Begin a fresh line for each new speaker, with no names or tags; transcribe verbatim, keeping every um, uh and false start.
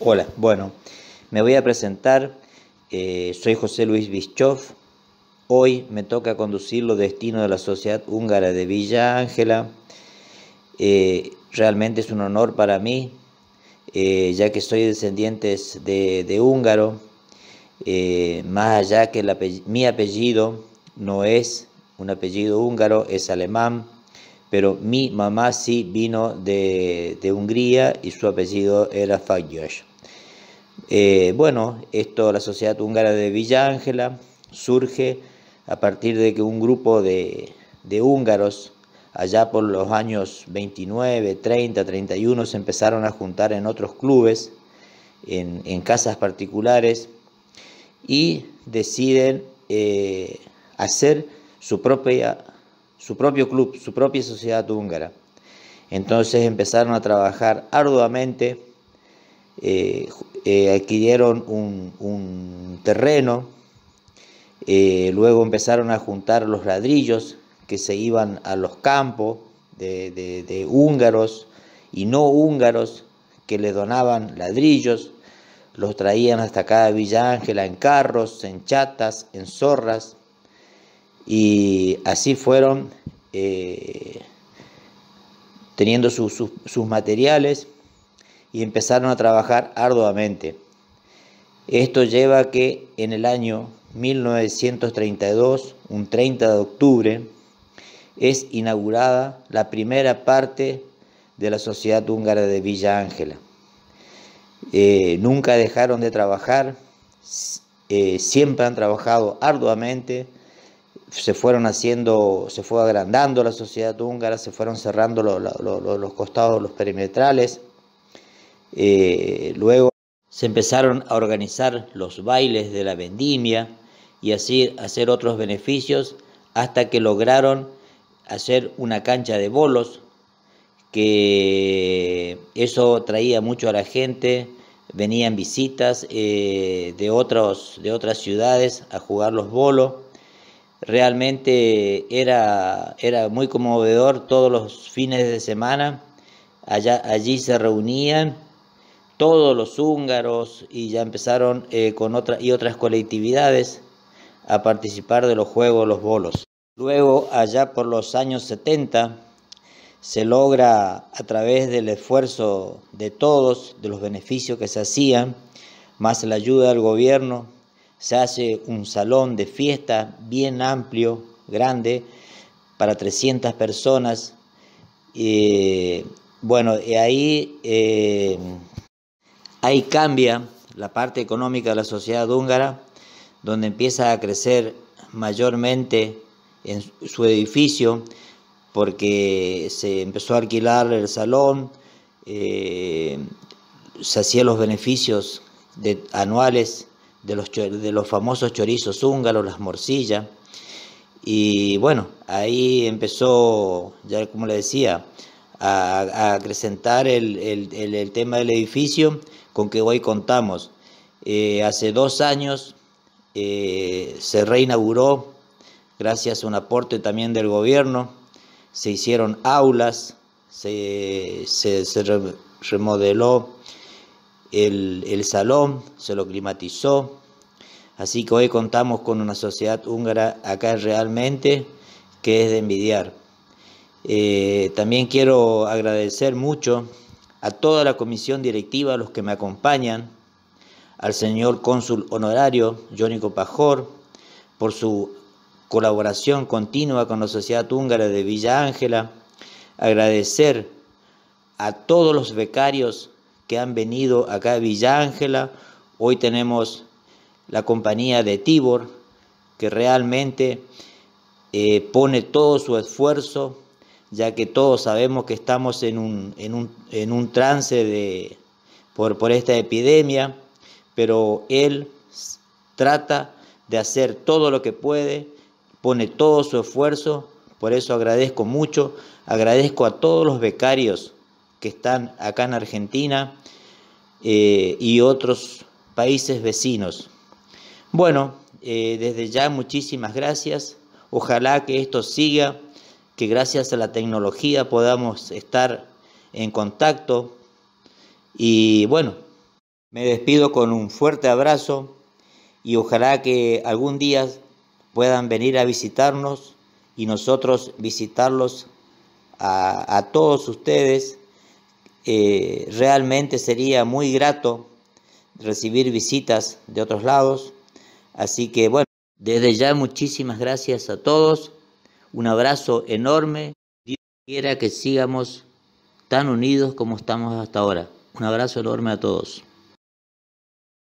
Hola, bueno, me voy a presentar, eh, soy José Luis Bischoff. Hoy me toca conducir los destinos de la Sociedad Húngara de Villa Ángela. Eh, realmente es un honor para mí, eh, ya que soy descendiente de, de húngaro, eh, más allá que el apell- mi apellido no es un apellido húngaro, es alemán, pero mi mamá sí vino de, de Hungría y su apellido era Fagyos. Eh, bueno, esto, la Sociedad Húngara de Villa Ángela, surge a partir de que un grupo de, de húngaros, allá por los años veintinueve, treinta, treinta y uno, se empezaron a juntar en otros clubes, en, en casas particulares, y deciden eh, hacer su, propia, su propio club, su propia sociedad húngara. Entonces empezaron a trabajar arduamente. Eh, eh, adquirieron un, un terreno, eh, luego empezaron a juntar los ladrillos que se iban a los campos de, de, de húngaros y no húngaros que les donaban ladrillos, los traían hasta acá a Villa Ángela en carros, en chatas, en zorras, y así fueron eh, teniendo su, su, sus materiales y empezaron a trabajar arduamente. Esto lleva a que en el año mil novecientos treinta y dos, un treinta de octubre, es inaugurada la primera parte de la Sociedad Húngara de Villa Ángela. Eh, nunca dejaron de trabajar, eh, siempre han trabajado arduamente, se fueron haciendo, se fue agrandando la sociedad húngara, se fueron cerrando lo, lo, lo, los costados, los perimetrales. Eh, luego se empezaron a organizar los bailes de la vendimia y así hacer otros beneficios hasta que lograron hacer una cancha de bolos, que eso traía mucho a la gente, venían visitas eh, de, otros, de otras ciudades a jugar los bolos. Realmente era, era muy conmovedor. Todos los fines de semana allá, allí se reunían todos los húngaros y ya empezaron eh, con otra, y otras colectividades a participar de los juegos, los bolos. Luego, allá por los años setenta, se logra, a través del esfuerzo de todos, de los beneficios que se hacían, más la ayuda del gobierno, se hace un salón de fiesta bien amplio, grande, para trescientas personas. Eh, bueno, y ahí... Eh, Ahí cambia la parte económica de la sociedad húngara, donde empieza a crecer mayormente en su edificio, porque se empezó a alquilar el salón, eh, se hacían los beneficios de, anuales de los, de los famosos chorizos húngaros, las morcillas, y bueno, ahí empezó, ya como le decía, a, a acrecentar el, el, el, el tema del edificio, con que hoy contamos. Eh, hace dos años eh, se reinauguró, gracias a un aporte también del gobierno, se hicieron aulas, se, se, se remodeló el, el salón, se lo climatizó, así que hoy contamos con una sociedad húngara acá realmente que es de envidiar. Eh, también quiero agradecer mucho a toda la comisión directiva, a los que me acompañan, al señor cónsul honorario Jónico Pajor, por su colaboración continua con la Sociedad Húngara de Villa Ángela. Agradecer a todos los becarios que han venido acá a Villa Ángela. Hoy tenemos la compañía de Tibor, que realmente eh, pone todo su esfuerzo, ya que todos sabemos que estamos en un, en un, en un trance de, por, por esta epidemia, pero él trata de hacer todo lo que puede, pone todo su esfuerzo. Por eso agradezco mucho, agradezco a todos los becarios que están acá en Argentina eh, y otros países vecinos. Bueno, eh, desde ya muchísimas gracias, ojalá que esto siga, que gracias a la tecnología podamos estar en contacto y bueno, Me despido con un fuerte abrazo y ojalá que algún día puedan venir a visitarnos y nosotros visitarlos a, a todos ustedes. Eh, realmente sería muy grato recibir visitas de otros lados. Así que bueno, desde ya muchísimas gracias a todos. Un abrazo enorme. Dios quiera que sigamos tan unidos como estamos hasta ahora. Un abrazo enorme a todos.